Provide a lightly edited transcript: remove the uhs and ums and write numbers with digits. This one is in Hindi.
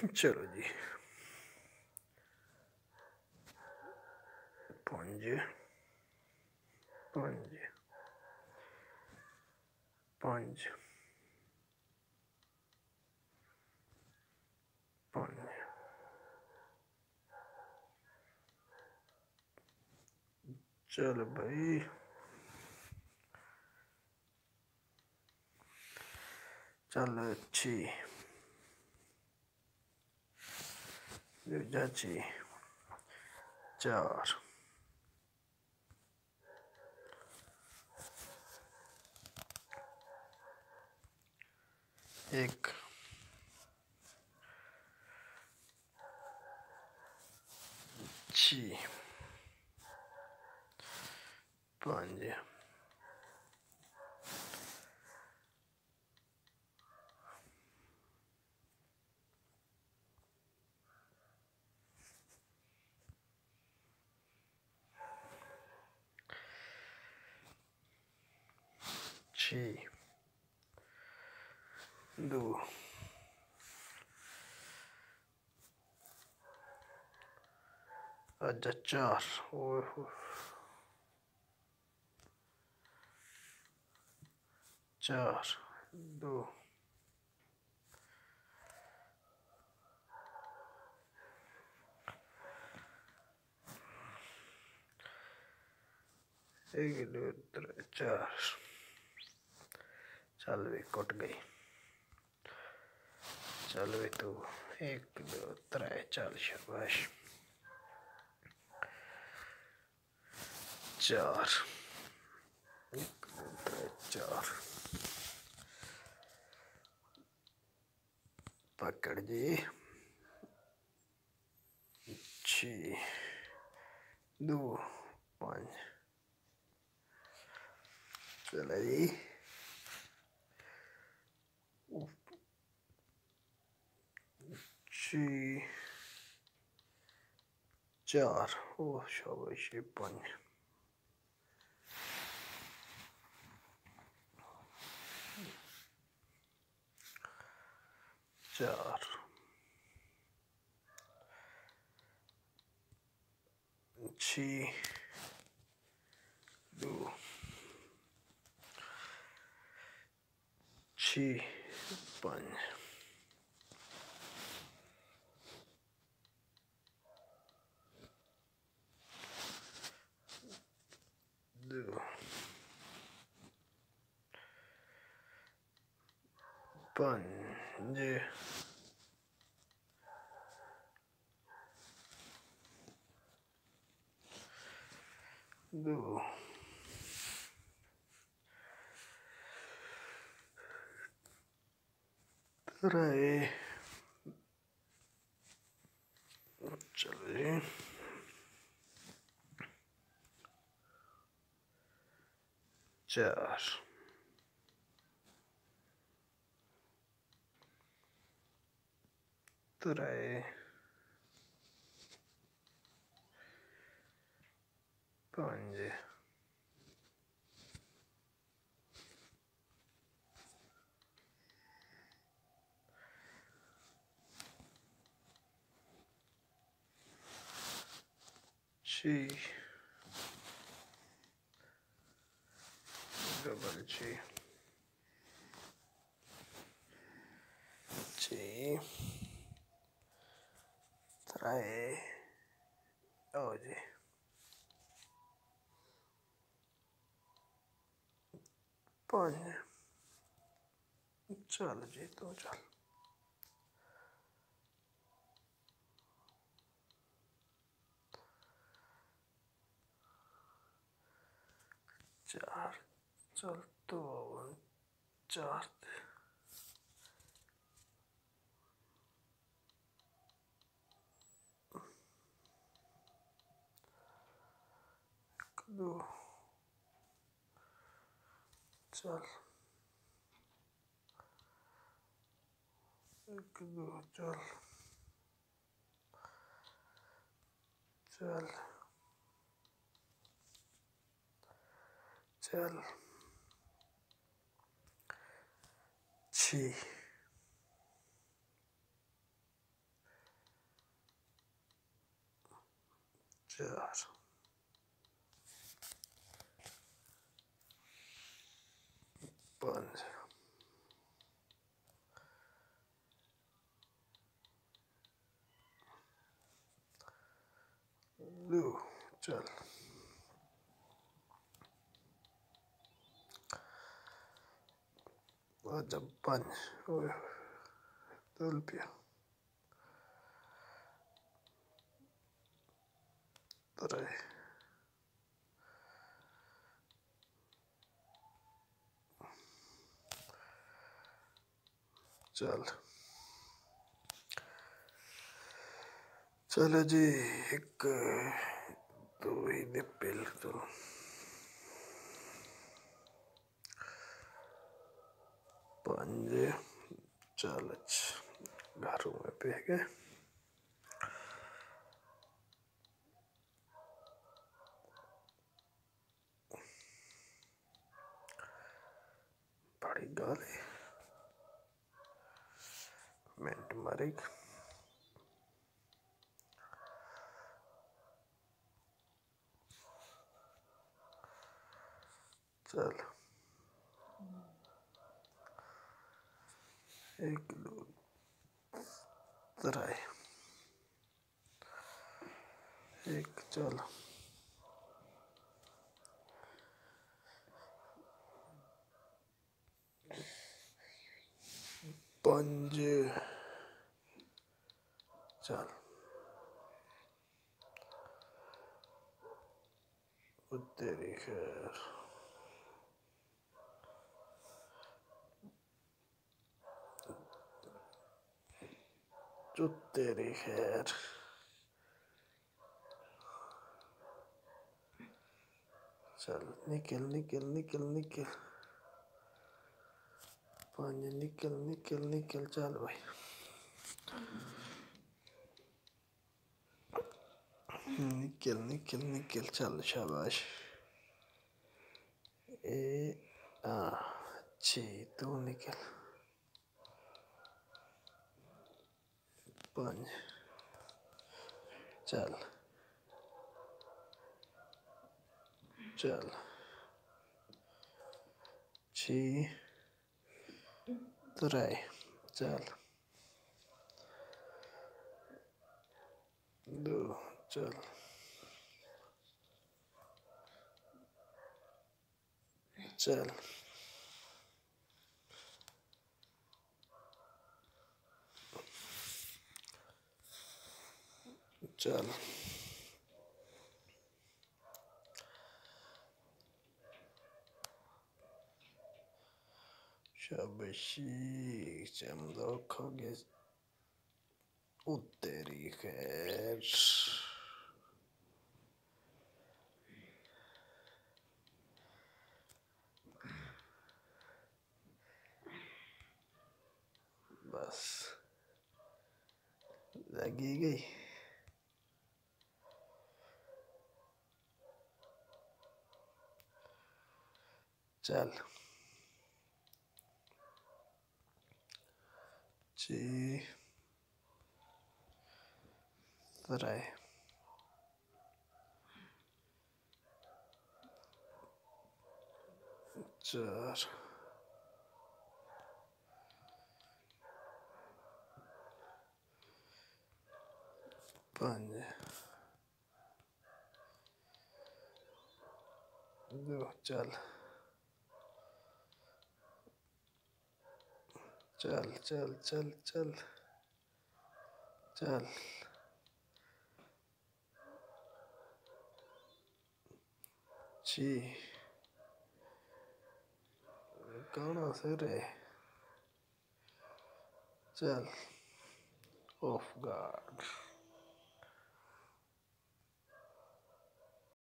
चलो जी, 5 5 5 5। चलो भाई, चलो अच्छी दूजाची 4 1 6 5 6 2 अच्छा 4 4 2 1 2 3 4। चल भी कट गई। चल भी तू 1 2 3 चल शाबाश। 4 1 2 3 4 पकड़ जी। 6 2 5 चला जी। 6 4 ओ शाबाश 5 4 6 2 6 5 2 5 2 3 चलो जी। 4 3 5 6 डबल 6 6 3 ओ जी 5 चल जी तो चल। 4 चल तो 4 2 चल 1 2 चल चल चल 6 4 5 2 चल आजा 5 चल पिया तरह चल चल जी एक तो ही दे पेल तो 5 चल घरों में पे गए बड़ी गाली मिनट मारेग चल 1 2 3 एक चल 5 चल तेरी खैर जो तेरी खैर चल निकल निकल निकल निकल 5 निकल निकल निकल चल भाई निकल निकल निकल चल शाबाश ए आ अच्छी तू निकल 5 चल चल 6 3 चल 2 चल चल चल शाबाशी चमदा खा गया ओ तेरी खैर बस लगी गई चल 6 3 4 5 2 चल चल चल चल चल चल 6 कौन से रे चल ऑफ गार्ड